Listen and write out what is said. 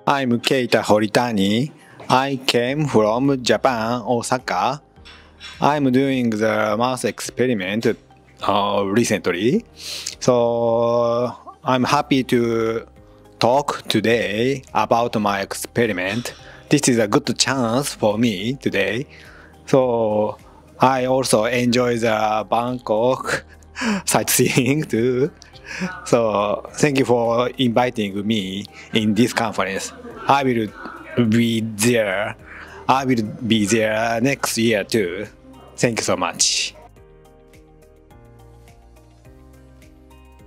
I'm Keita Horitani. I came from Japan, Osaka. I'm doing the mouse experiment recently. So I'm happy to talk today about my experiment. This is a good chance for me today. So I also enjoy the Bangkok sightseeing too. So thank you for inviting me in this conference. I will be there. I will be there next year too. Thank you so much.